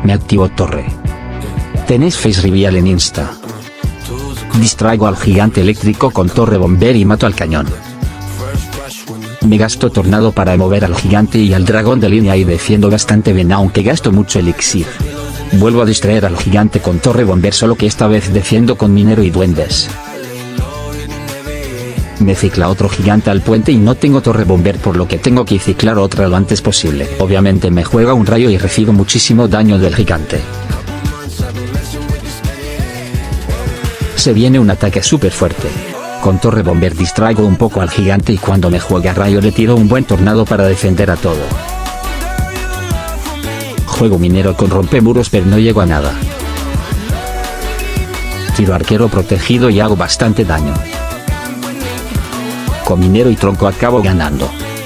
Me activo torre. Tenéis face reveal en Insta. Distraigo al gigante eléctrico con torre bomber y mato al cañón. Me gasto tornado para mover al gigante y al dragón de línea y defiendo bastante bien aunque gasto mucho elixir. Vuelvo a distraer al gigante con torre bomber solo que esta vez defiendo con minero y duendes. Me cicla otro gigante al puente y no tengo torre bomber por lo que tengo que ciclar otra lo antes posible. Obviamente me juega un rayo y recibo muchísimo daño del gigante. Se viene un ataque súper fuerte. Con torre bomber distraigo un poco al gigante y cuando me juega rayo le tiro un buen tornado para defender a todo. Juego minero con rompemuros pero no llego a nada. Tiro arquero protegido y hago bastante daño. Con minero y tronco acabo ganando.